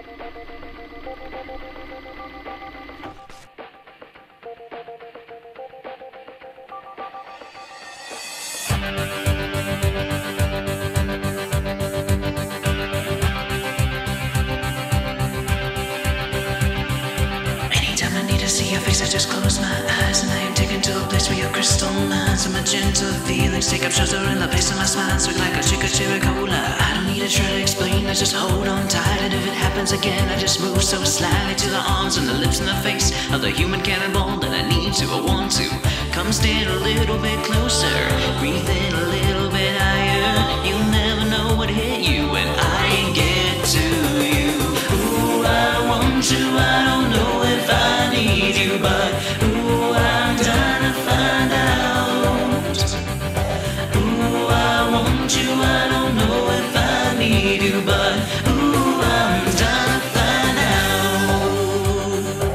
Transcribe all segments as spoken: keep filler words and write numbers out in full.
Anytime I need to see your face, I just close my eyes, and I am taken to a place where your crystal minds and magenta feelings take up shelter in the place of my spine, sweet like a chica cola. I don't need to try to explain, I just hold on tight, and if it happens again, I just move so slightly to the arms and the lips and the face of the human cannonball that I need to, I want to. Come stand a little bit closer, breathe in a little bit higher. You'll never know what hit you when I get to you. Ooh, I want you, I don't know if I need you, but ooh, I'm trying to find out. Ooh, I want you, I don't know if I need you, but ooh, I'm trying to find out.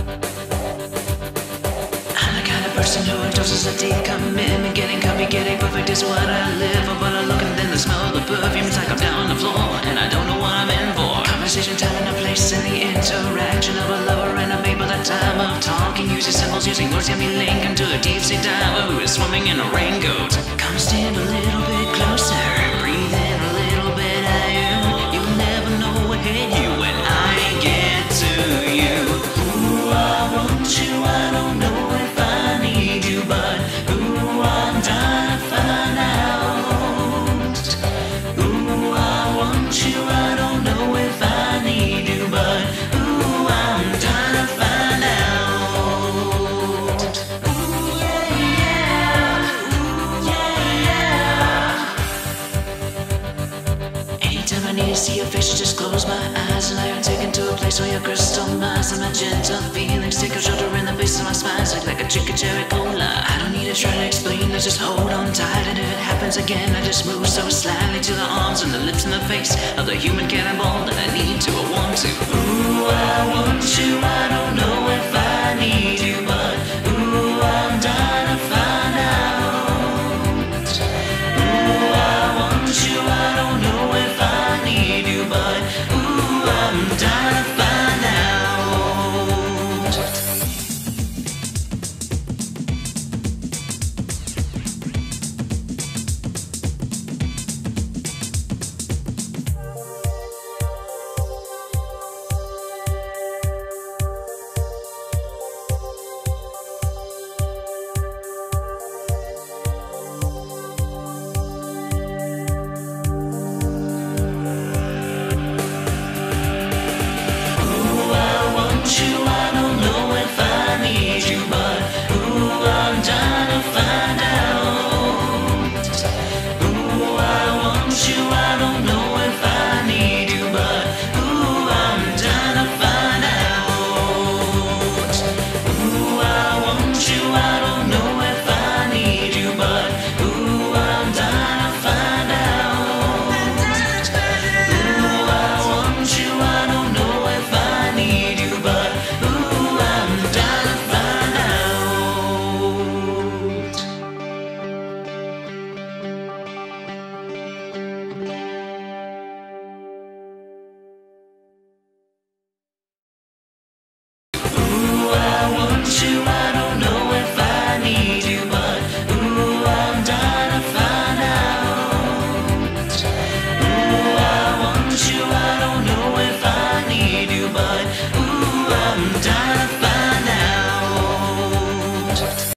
I'm the kind of person who endorses a deep commitment. Getting copy, getting perfect is what I live for, but I look and then the smell of the perfume, it's like I'm down on the floor, and I don't know what I'm in for. Conversation, time, and a place in the interaction of a lover and a mate by the time of talking. Using symbols, using words, get me linking to a deep sea diver who is swimming in a raincoat. Come stand a little bit closer, breathe in a little bit higher. You'll never know what hit you when I get to you. Ooh, I want you, I don't know if I need you, but ooh, I'm trying to find out. Ooh, I want you, I don't know if I need you, but ooh, I'm trying to find out. Ooh, yeah, yeah. Ooh, yeah, yeah. Anytime I need to see your face, I just close my eyes, and I am taken to a place where your crystal minds and magenta feelings take up shelter in the base of my spine, sweet like a chica cola. I don't need to try to explain, I just hold on tight, and if it happens again, I just move so slightly to the arms and the lips and the face of the human cannonball that I need to, I want to. Ooh, I want you, I